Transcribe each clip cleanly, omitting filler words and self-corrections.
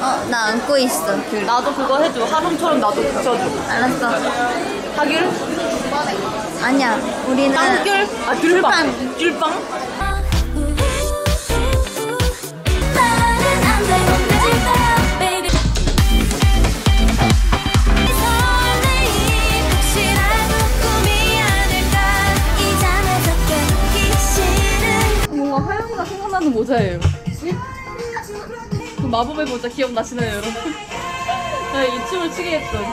나 안고 있어. 나도 그거 해줘. 하롱처럼 나도 붙여줘. 알았어. 하귤? 아니야, 우리는 빵귤? 아, 귤빵. 귤빵? 뭔가 하영이가 생각나는 모자예요. 그 마법의 모자 기억나시나요, 여러분? 네, 이 춤을 추게 했던.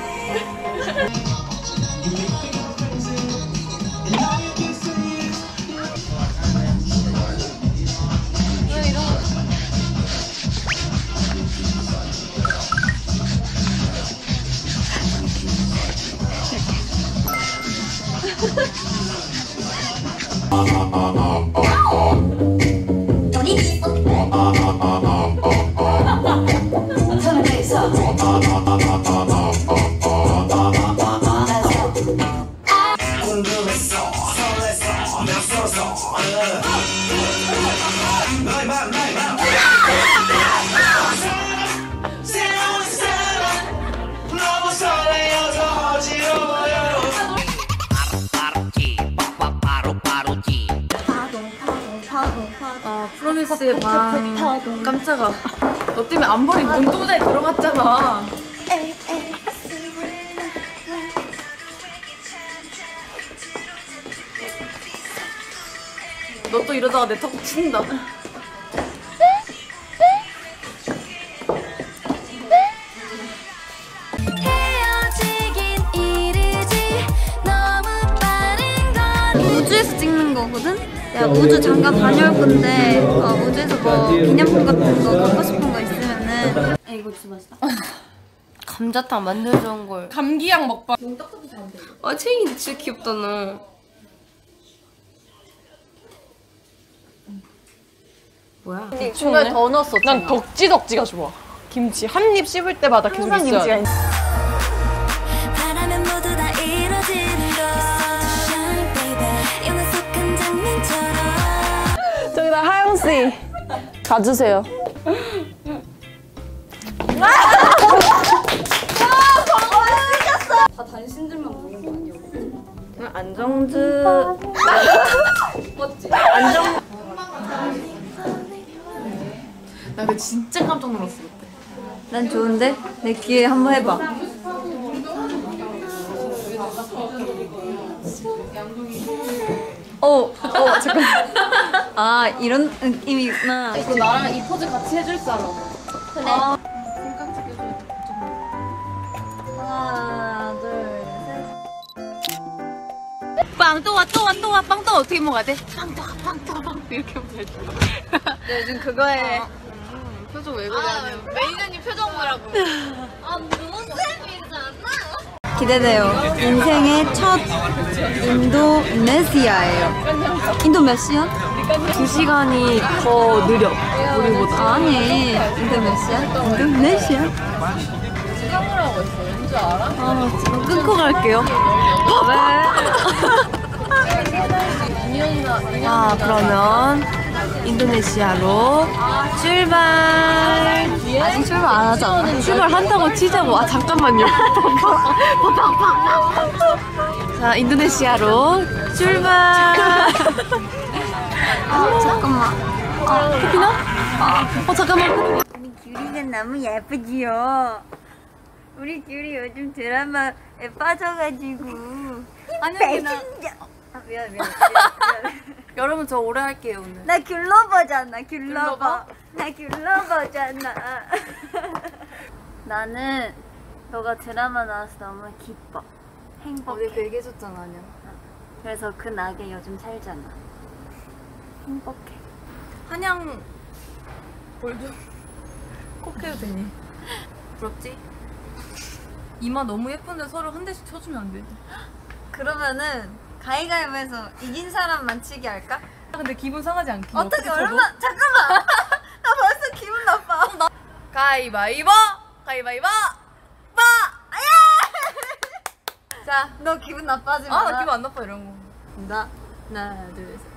프로미스의 방. 깜짝아. 너 때문에 앞머리 눈동자에 들어갔잖아. 너 또 이러다가 내 턱 친다. 우주에서 찍는 거거든? 내가 우주 잠깐 다녀올 건데 우주에서 뭐 기념품 같은 거 갖고 싶은 거 있으면은 이거 진짜 맛있다. 감자탕 만들어준 걸. 감기약 먹방. 아, 체인이 진짜 귀엽다, 너. 뭐야? 중간에 더 넣었어. 난 덕지덕지가 좋아. 김치 한 입 씹을 때마다 계속 있어야 돼. 저기다 하영씨 가주세요. 다 단신들만 보는 거 아니야? 안정즈 맞지? 안정. 나 근데 진짜 깜짝 놀랐어 그때. 난 좋은데? 내 기회에 한번 해봐. 잠깐. 아, 이런 느낌이구나. 이거 나랑 이 포즈 같이 해줄 사람. 그래. 하나, 둘, 셋. 빵 또 와 또 와 또 와 빵 또 어떻게 먹어야 돼? 빵 또 와 빵 또 와 빵 이렇게 하면 되지. 네, 요즘 그거에 표정 왜 그래? 메이저님 표정 보라고. 기대돼요. 인생의 첫 인도네시아예요. 인도 몇 시간? 2시간이 더 느려 우리보다. 아니, 인도 몇 시간? 인도네시아? 시간을 하고 있어. 왠지 알아? 지금 끊고 갈게요. 아 그러면 인도네시아로 출발. 아직 출발 안 하잖아. 출발한다고 치자고. 아 잠깐만요. 자 인도네시아로 출발. 잠깐만. 커피나? 잠깐만. 우리 귤이가 너무 예쁘지요. 우리 귤이 요즘 드라마에 빠져가지고. 아니, 미안. 여러분 저 오래 할게요 오늘. 나 귤러버잖아, 귤러버? 귤러버. 나 귤러버잖아. 나는 너가 드라마 나와서 너무 기뻐. 행복해. 어제 그 얘기해줬잖아 아니야. 그래서 그 낙에 요즘 살잖아. 행복해. 한양 볼좀 꼭 해도 되니? 부럽지? 이마 너무 예쁜데 서로 한 대씩 쳐주면 안 되지? 그러면은 가위가위바위보에서 이긴 사람만 치기 할까? 근데 기분 상하지 않게. 어떻게 얼마? 잠깐만. 나 벌써 기분 나빠. 가위바위보! 가위바위보! 빠! 아야! 자, 너 기분 나빠지 마. 나 기분 안 나빠 이런 거. 나 하나 둘 셋.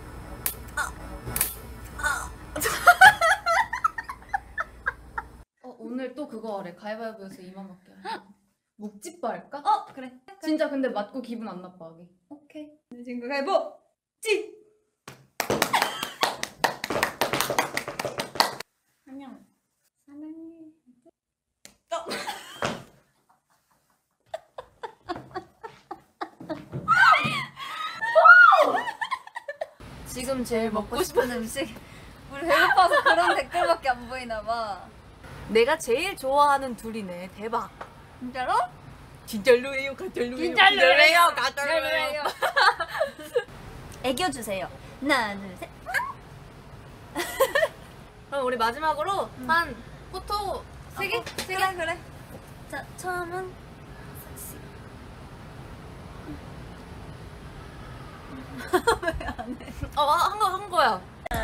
오늘 또 그거 하래. 가위바위보에서 2만 받게 하래. 묵찌빠 할까? 그래. 진짜 근데 맞고 기분 안 나빠하게. 오케이. 내 친구 가위보 찌. 안녕. 사랑해. 지금 제일 먹고 싶은 음식. 우리 배고파서 그런 댓글밖에 안 보이나 봐. 내가 제일 좋아하는 둘이네. 대박. 진짜로? 진짜로예요, 가짜로예요. 진짜로예요, 가짜로예요. 애교 주세요. 하나, 둘, 셋. 그럼 우리 마지막으로 한 포토 3개? 그래. 자, 처음은 섹시. 한 거야.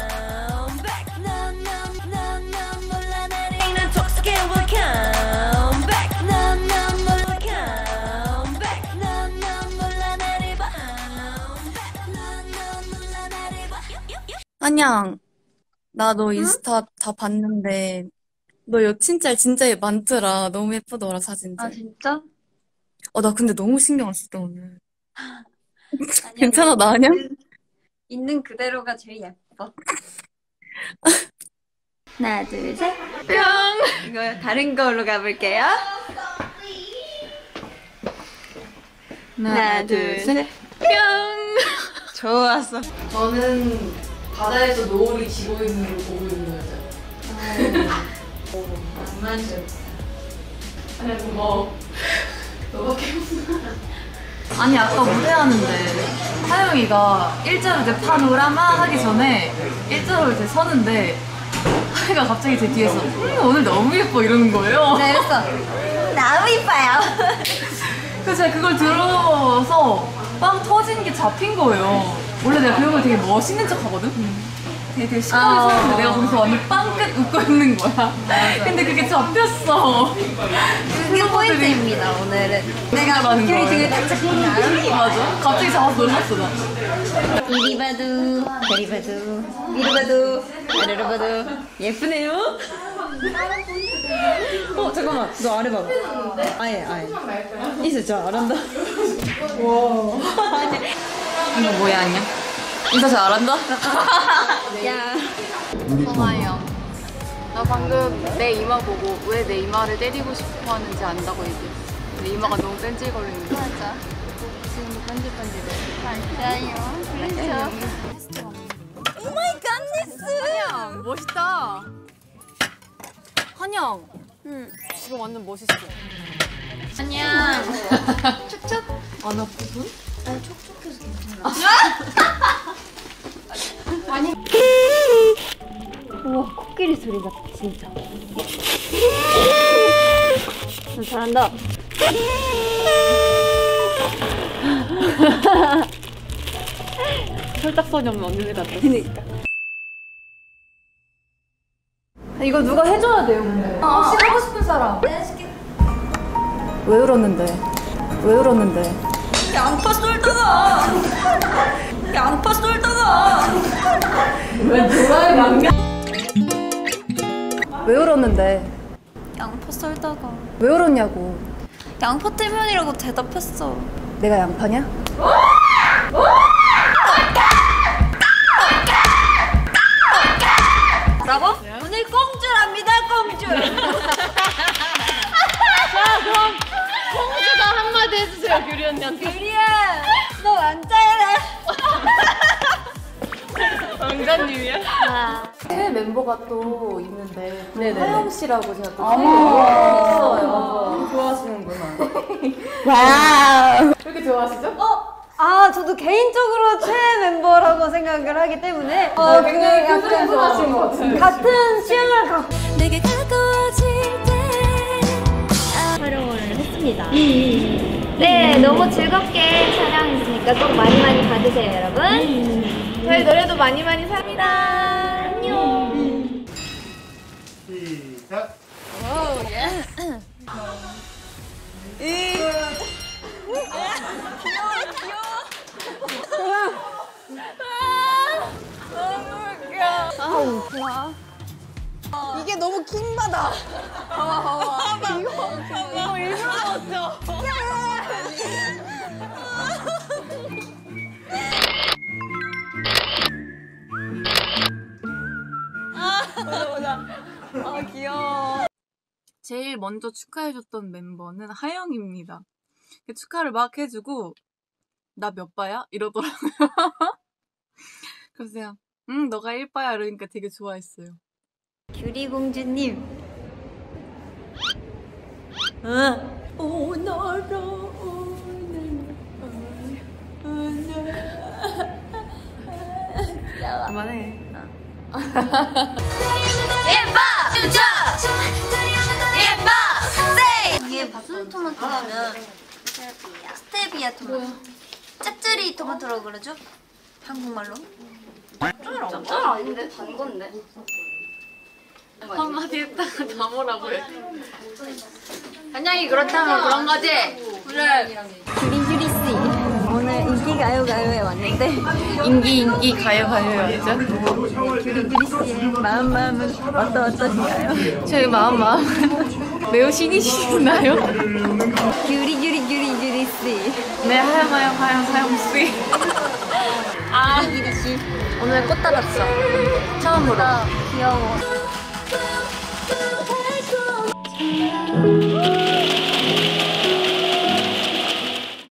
한양, 나 너 인스타 다 봤는데, 너 여친짤 진짜 많더라. 너무 예쁘더라, 사진들. 진짜? 나 근데 너무 신경 안 썼다, 오늘. 아니야, 괜찮아, 나 아니야? 있는 그대로가 제일 예뻐. 하나, 둘, 셋. 뿅! 이거 다른 걸로 가볼게요. 하나, 둘, 셋. 뿅! 좋았어. 저는 바다에서 노을이 지고 있는 걸 보고 있는 여자. 낭만적. 아니 고마워. 너밖에 없어. 아니 아까 무대하는데 하영이가 일자로 이제 파노라마 하기 전에 일자로 이제 서는데 하영이가 갑자기 제 뒤에서 오늘 너무 예뻐 이러는 거예요. 네, 그래서 너무 이뻐요. 그래서 제가 그걸 들어서 빵 터진 게 잡힌 거예요. 원래 내가 그런 걸 되게 멋있는 척 하거든? 되게 시끄러운 사람인데 내가 거기서 완전 빵긋 웃고 있는 거야. 근데 그게 잡혔어. 그게 포인트입니다, 오늘은. 내가 라는 귤이 거예요. 되게 딱 잡힌다. 맞아? 갑자기 잡아서 놀랐어, 나. 이리 봐도, 저리 봐도, 이리 봐도, 아래로 봐도 예쁘네요. 잠깐만, 너 아래 봐봐. 아예. 있어, 저 알았다. 이거 뭐야, 안녕? 인사 잘 한다? 야. 성아야, 나 방금 내 이마 보고 왜 내 이마를 때리고 싶어 하는지 안다고 얘기했어. 내 이마가 너무 뺀질거리는 거야. 맞아. 지금도 뺀질뺀질해. 맞아요. 그렇죠. 오 마이 갓네스. 한양, 멋있다. 한양, 응. 지금 완전 멋있어. 안녕. 촉촉? 안 아프군? 아니, 촉촉해서 괜찮아. 아니. 우와, 코끼리 소리 같다, 진짜. 잘한다. 혈딱선이 없는 언니들 같다. 그니까. 이거 누가 해줘야 돼요, 근데. 혹시 하고 싶은 사람? 내가 시켜. 왜 울었는데? 왜 울었는데? 양파 쏠다가. 양파 쏠다가. 왜 도라에 남겨? 왜 울었는데? 양파 썰다가. 왜 울었냐고. 양파 때문이라고 대답했어. 내가 양파냐? 뭐라고? 오늘 꽁주랍니다, 꽁주. 공주가 한마디 해주세요, 규리 언니한테. 유리야, 너 왕자야. 왕자님이야? 새 멤버가 또 있는데 네네. 하영 씨라고 제가 또 있어요. 좋아하시는구나. 와우. 왜 이렇게 좋아하시죠? 저도 개인적으로 최애 멤버라고 생각을 하기 때문에 굉장히 약간 좋아하시는 것 같아요. 같은 취향을 갖고 내게 가까워질 때 촬영을 했습니다. 네, 너무 즐겁게 촬영했으니까 꼭 많이 많이 봐주세요, 여러분. 저희 노래도 많이 많이 삽니다. 안녕. 시작. 이게 너무 킹받아. 제일 먼저 축하해줬던 멤버는 하영입니다. 축하를 막 해주고 나 몇 바야? 이러더라고요. 그래서 그냥 너가 1바야 이러니까 되게 좋아했어요. 규리공주님. 그만해. 이게 무슨 토마토냐면 스테비아 토마토. 짭짜리 토마토라고 그러죠? 한국말로? 짭짤 아닌데 단 건데. 한마디 했다가 다 뭐라고 해. 한양이 그렇다면 그런 거지. 그래. 규리씨 오늘 인기가요가요에 왔는데 인기 가요 왔죠? 규리씨의 마음은 어떠신가요? 저희 마음 매우 신이시나요? 규리씨 네, 하영씨. 규리씨 오늘 꽃 달았어. 처음으로. 귀여워.